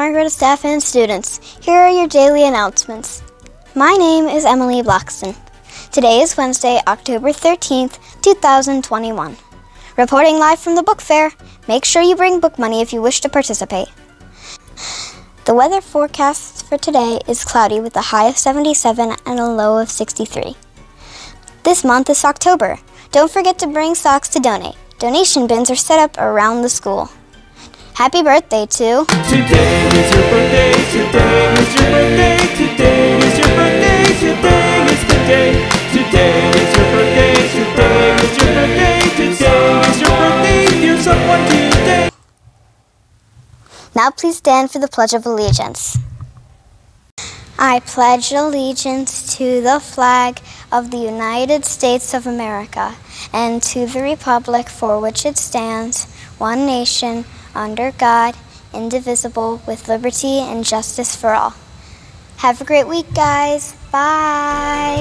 Margaret staff and students. Here are your daily announcements. My name is Emily Bloxton. Today is Wednesday, October 13th, 2021. Reporting live from the book fair. Make sure you bring book money if you wish to participate. The weather forecast for today is cloudy with a high of 77 and a low of 63. This month is October. Don't forget to bring socks to donate. Donation bins are set up around the school. Happy birthday to... Today is your birthday, today is your birthday, today is your birthday, today is the day. Today is your birthday, today is your birthday, today is your birthday, dear someone today. Now please stand for the Pledge of Allegiance. I pledge allegiance to the flag of the United States of America and to the republic for which it stands, one nation, under God, indivisible, with liberty and justice for all. Have a great week, guys. Bye.